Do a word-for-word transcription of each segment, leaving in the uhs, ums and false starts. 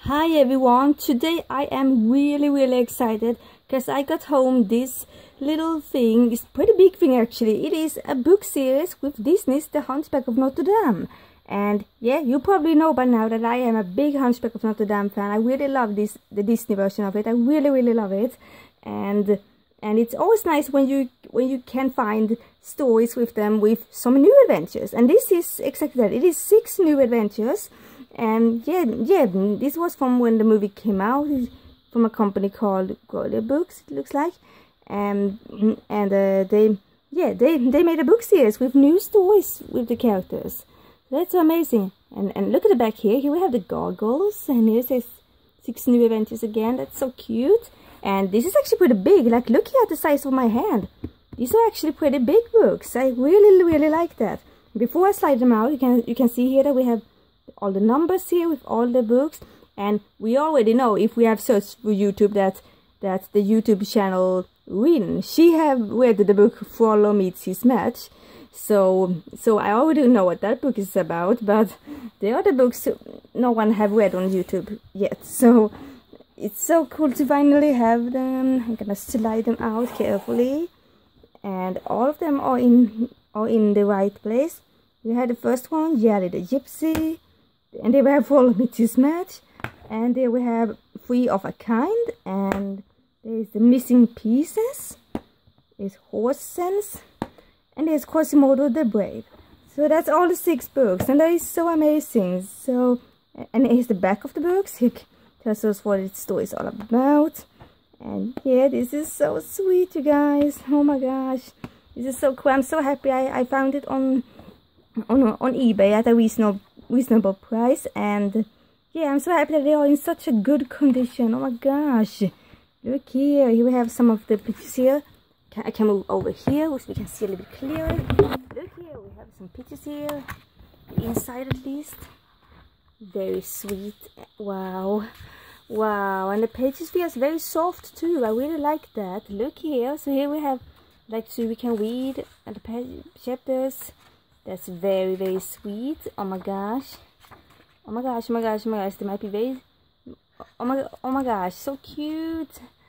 Hi everyone, today I am really really excited because I got home this little thing. It's a pretty big thing actually. It is a book series with Disney's The Hunchback of Notre Dame. And yeah, you probably know by now that I am a big Hunchback of Notre Dame fan. I really love this, the Disney version of it. I really really love it. And and it's always nice when you when you can find stories with them with some new adventures. And this is exactly that. It is six new adventures. And yeah, yeah, this was from when the movie came out, from a company called Golia Books, it looks like. And and uh, they, yeah, they they made a book series with new stories with the characters. That's so amazing. And and look at the back here. Here we have the goggles, and here it says six new adventures again. That's so cute. And this is actually pretty big. Like, look here at the size of my hand. These are actually pretty big books. I really really like that. Before I slide them out, you can you can see here that we have all the numbers here with all the books, and we already know, if we have searched for YouTube, that that the YouTube channel Rin, she have read the book Frollo Meets His Match. So so I already know what that book is about, but the other books no one have read on YouTube yet. So it's so cool to finally have them. I'm gonna slide them out carefully, and all of them are in are in the right place. We had the first one, Yali the Gypsy. And there we have Frollo Meets His Match, and there we have Three of a Kind, and there's the Missing Pieces, there's Horse Sense, and there's Quasimodo the Brave. So that's all the six books, and that is so amazing. So, and here's the back of the books. It tells us what its story is all about. And yeah, this is so sweet, you guys. Oh my gosh, this is so cool. I'm so happy I, I found it on on on eBay at a reasonable reasonable price, and yeah, I'm so happy that they are in such a good condition. Oh my gosh, look here. Here we have some of the pictures here. I can move over here so we can see a little bit clearer. Look here, we have some pictures here, the inside at least. Very sweet. Wow, wow. And the pages feel very soft too. I really like that. Look here. So here we have, like, so we can read the page chapters. That's very, very sweet. Oh my gosh. Oh my gosh, oh my gosh, oh my gosh. They might be very... Oh my, oh my gosh, so cute.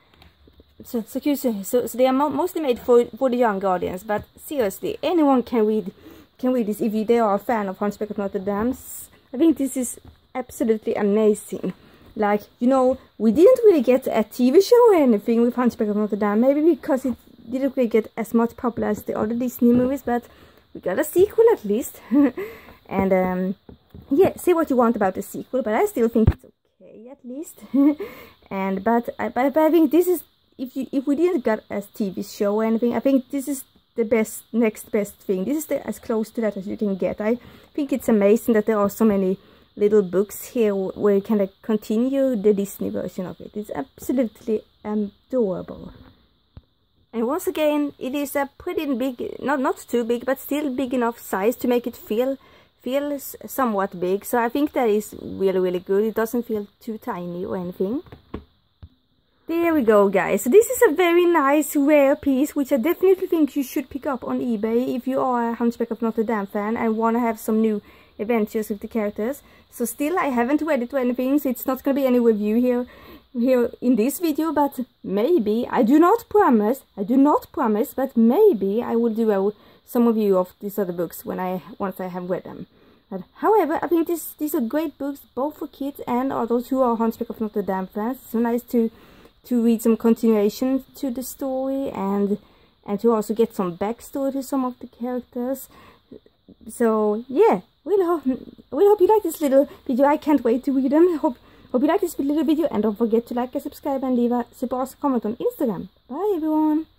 So, so cute. So, so they are mo mostly made for, for the young audience. But seriously, anyone can read can read this if you, they are a fan of Hunchback of Notre Dame. I think this is absolutely amazing. Like, you know, we didn't really get a T V show or anything with Hunchback of Notre Dame. Maybe because it didn't really get as much popular as the other Disney movies. But we got a sequel at least. And um, yeah, say what you want about the sequel, but I still think it's okay at least. And but I but, but I think this is, if you if we didn't get a T V show or anything, I think this is the best next best thing. This is the, as close to that as you can get. I think it's amazing that there are so many little books here where you can, like, continue the Disney version of it. It's absolutely adorable. And once again, it is a pretty big, not not too big, but still big enough size to make it feel feel somewhat big. So I think that is really really good. It doesn't feel too tiny or anything. There we go, guys. So this is a very nice rare piece, which I definitely think you should pick up on eBay if you are a Hunchback of Notre Dame fan and want to have some new adventures with the characters. So still, I haven't read it or anything, so it's not going to be any review here. here in this video, but maybe, I do not promise, I do not promise, but maybe I will do a, some review of these other books when I, once I have read them. But however, I think this, these are great books, both for kids and others who are Hunchback of Notre Dame fans. It's so nice to, to read some continuation to the story, and, and to also get some backstory to some of the characters. So yeah, really hope, really hope you like this little video. I can't wait to read them. Hope Hope you like this little video, and don't forget to like and subscribe and leave a super awesome comment on Instagram. Bye everyone!